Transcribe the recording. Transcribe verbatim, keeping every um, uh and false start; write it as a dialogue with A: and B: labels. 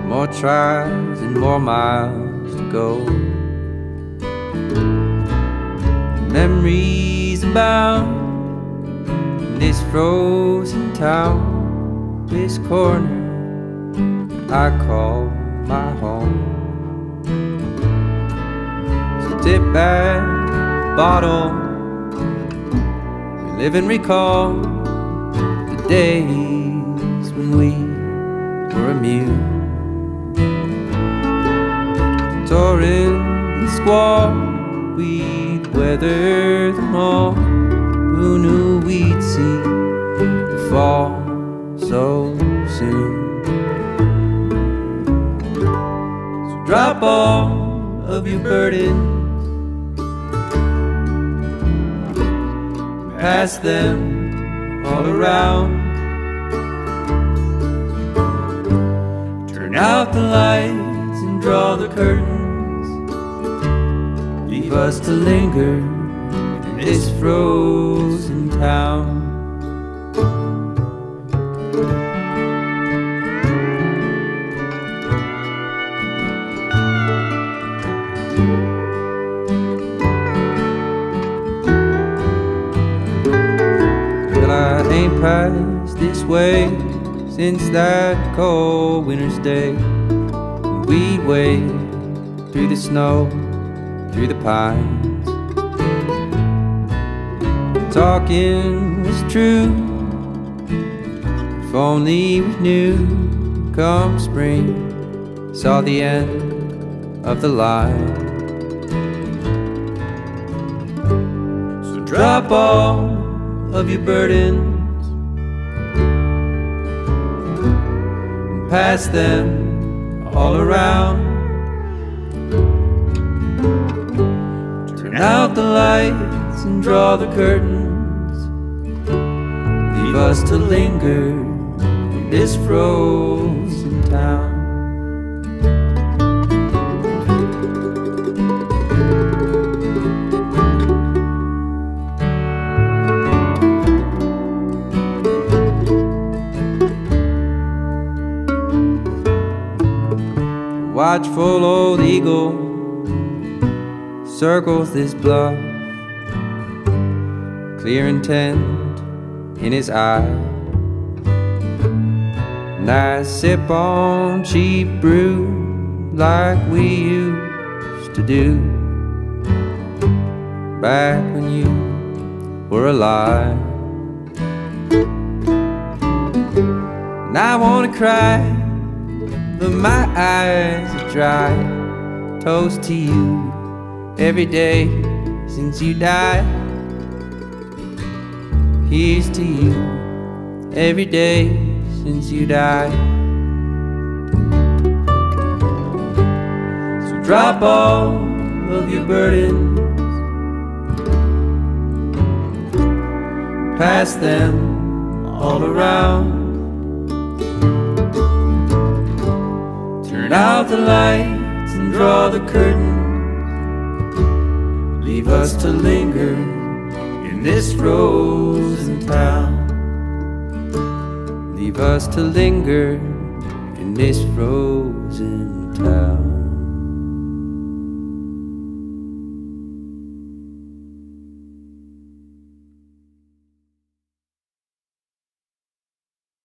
A: more tries and more miles to go. Memories abound in this frozen town, this corner I call my home. So dip back the bottle, we live and recall the days when we were immune. Torrent and squall, we'd weather them all. Who knew we'd see the fall so soon? So drop all of your burdens, pass them all around. Turn out the lights and draw the curtains. Leave us to linger in this frozen town. Well, I ain't passed this way since that cold winter's day. We'd wade through the snow, through the pines. Talking was true, if only we knew. Come spring, saw the end of the line. So drop all of your burdens and pass them all around. Turn out the lights and draw the curtains. Leave us to linger in this frozen town. Watchful old eagle circles this bluff, clear intent in his eye. And I sip on cheap brew like we used to do back when you were alive. And I wanna cry, but my eyes are dry. Toast to you every day since you died. Here's to you every day since you died. So drop all of your burdens, pass them all around. Turn out the lights and draw the curtains. Leave us to linger in this frozen town. Leave us to linger in this frozen town.